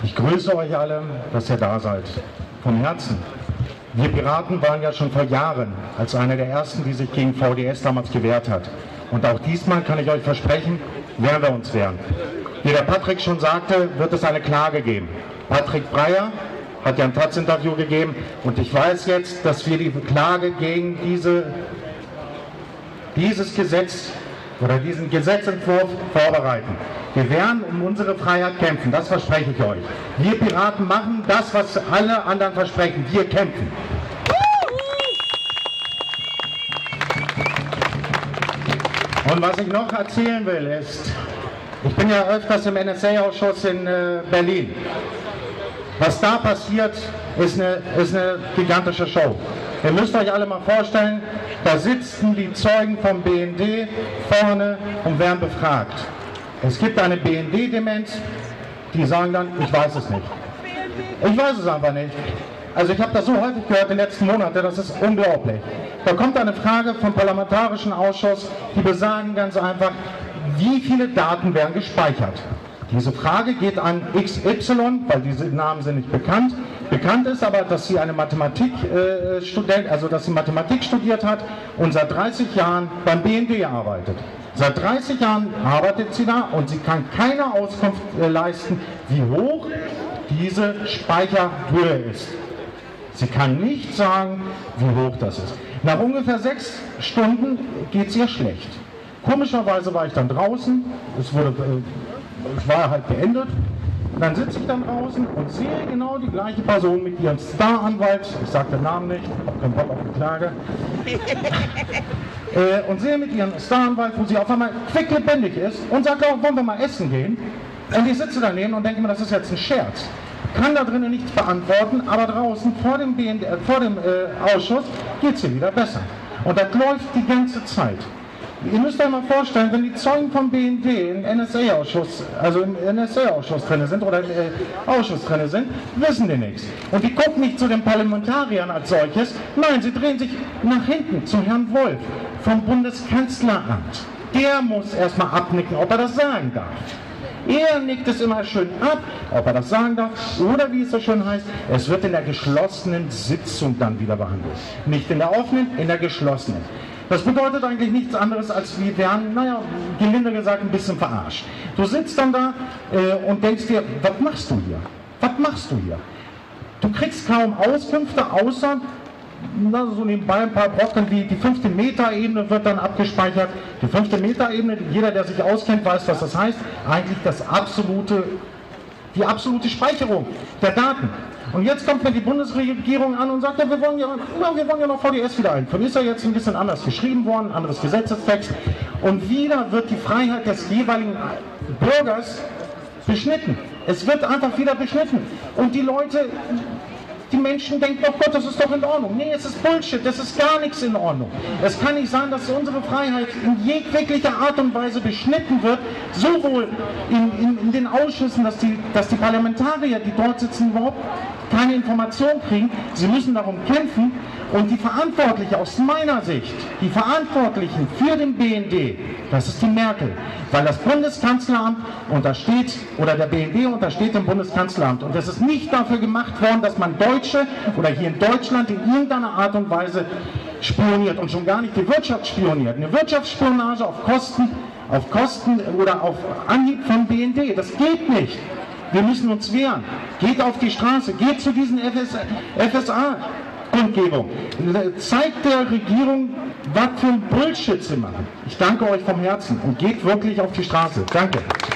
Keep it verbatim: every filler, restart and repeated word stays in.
Ich grüße euch alle, dass ihr da seid. Vom Herzen. Wir Piraten waren ja schon vor Jahren als einer der ersten, die sich gegen V D S damals gewehrt hat. Und auch diesmal kann ich euch versprechen, werden wir uns wehren. Wie der Patrick schon sagte, wird es eine Klage geben. Patrick Breyer hat ja ein Taz-Interview gegeben und ich weiß jetzt, dass wir die Klage gegen diese, dieses Gesetz oder diesen Gesetzentwurf vorbereiten. Wir werden um unsere Freiheit kämpfen, das verspreche ich euch. Wir Piraten machen das, was alle anderen versprechen. Wir kämpfen. Und was ich noch erzählen will ist, ich bin ja öfters im N S A-Ausschuss in äh, Berlin. Was da passiert, ist eine, ist eine gigantische Show. Ihr müsst euch alle mal vorstellen, da sitzen die Zeugen vom B N D vorne und werden befragt. Es gibt eine B N D-Demenz, die sagen dann, ich weiß es nicht. Ich weiß es einfach nicht. Also ich habe das so häufig gehört in den letzten Monaten, das ist unglaublich. Da kommt eine Frage vom Parlamentarischen Ausschuss, die besagen ganz einfach, wie viele Daten werden gespeichert. Diese Frage geht an X Y, weil diese Namen sind nicht bekannt. Bekannt ist aber, dass sie eine Mathematik, äh, Student, also dass sie Mathematik studiert hat und seit dreißig Jahren beim B N D arbeitet. Seit dreißig Jahren arbeitet sie da und sie kann keine Auskunft äh, leisten, wie hoch diese Speicherhöhe ist. Sie kann nicht sagen, wie hoch das ist. Nach ungefähr sechs Stunden geht es ihr schlecht. Komischerweise war ich dann draußen, es, wurde, äh, es war halt beendet. Dann sitze ich dann draußen und sehe genau die gleiche Person mit ihrem Staranwalt, ich sage den Namen nicht, habe keinen Bock auf die Klage, äh, und sehe mit ihrem Staranwalt, wo sie auf einmal quicklebendig ist und sagt, oh, wollen wir mal essen gehen? Und ich sitze daneben und denke mir, das ist jetzt ein Scherz. Kann da drinnen nichts beantworten, aber draußen vor dem, B N D, äh, vor dem äh, Ausschuss geht es ihr wieder besser. Und das läuft die ganze Zeit. Ihr müsst euch mal vorstellen, wenn die Zeugen vom B N D im N S A-Ausschuss, also im N S A-Ausschuss drin sind oder im äh, Ausschuss drin sind, wissen die nichts. Und die gucken nicht zu den Parlamentariern als solches, nein, sie drehen sich nach hinten zu Herrn Wolf vom Bundeskanzleramt. Der muss erstmal abnicken, ob er das sagen darf. Er nickt es immer schön ab, ob er das sagen darf, oder wie es so schön heißt, es wird in der geschlossenen Sitzung dann wieder behandelt. Nicht in der offenen, in der geschlossenen. Das bedeutet eigentlich nichts anderes, als wir werden, naja, gelinde gesagt, ein bisschen verarscht. Du sitzt dann da äh, und denkst dir, was machst du hier? Was machst du hier? Du kriegst kaum Auskünfte, außer na, so nebenbei ein paar Brocken, wie die fünfte Metaebene wird dann abgespeichert. Die fünfte Metaebene, jeder, der sich auskennt, weiß, was das heißt. Eigentlich das absolute, die absolute Speicherung der Daten. Und jetzt kommt mir die Bundesregierung an und sagt, ja, wir wollen ja, ja, wir wollen ja noch V D S wieder einführen. Ist ja jetzt ein bisschen anders geschrieben worden, anderes Gesetzestext. Und wieder wird die Freiheit des jeweiligen Bürgers beschnitten. Es wird einfach wieder beschnitten. Und die Leute, die Menschen denken, oh Gott, das ist doch in Ordnung. Nee, es ist Bullshit, das ist gar nichts in Ordnung. Es kann nicht sein, dass unsere Freiheit in jeglicher Art und Weise beschnitten wird, sowohl in, in, in den Ausschüssen, dass die, dass die Parlamentarier, die dort sitzen, überhaupt keine Information kriegen. Sie müssen darum kämpfen und die Verantwortlichen aus meiner Sicht, die Verantwortlichen für den B N D, das ist die Merkel, weil das Bundeskanzleramt untersteht, oder der B N D untersteht dem Bundeskanzleramt und es ist nicht dafür gemacht worden, dass man Deutsche oder hier in Deutschland in irgendeiner Art und Weise spioniert und schon gar nicht die Wirtschaft spioniert. Eine Wirtschaftsspionage auf Kosten, auf Kosten oder auf Anhieb vom B N D, das geht nicht. Wir müssen uns wehren. Geht auf die Straße, geht zu diesen F S A-Kundgebungen. Zeigt der Regierung, was für ein Bullshit sie machen. Ich danke euch vom Herzen und geht wirklich auf die Straße. Danke.